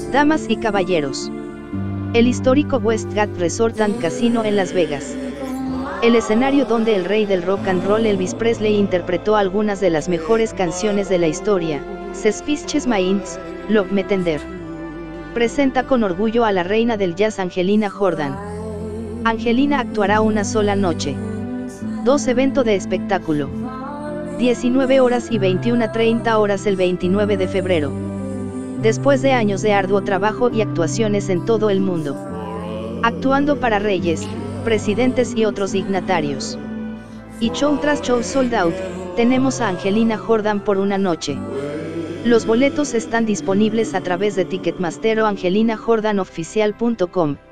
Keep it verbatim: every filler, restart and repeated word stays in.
Damas y caballeros. El histórico Westgate Resort and Casino en Las Vegas. El escenario donde el rey del rock and roll Elvis Presley interpretó algunas de las mejores canciones de la historia, Suspicious Minds, Love Me Tender. Presenta con orgullo a la reina del jazz Angelina Jordan. Angelina actuará una sola noche. Dos Evento de espectáculo. diecinueve horas y veintiuna a treinta horas el veintinueve de febrero. Después de años de arduo trabajo y actuaciones en todo el mundo. Actuando para reyes, presidentes y otros dignatarios. Y show tras show sold out, tenemos a Angelina Jordan por una noche. Los boletos están disponibles a través de Ticketmaster o angelina jordan oficial punto com.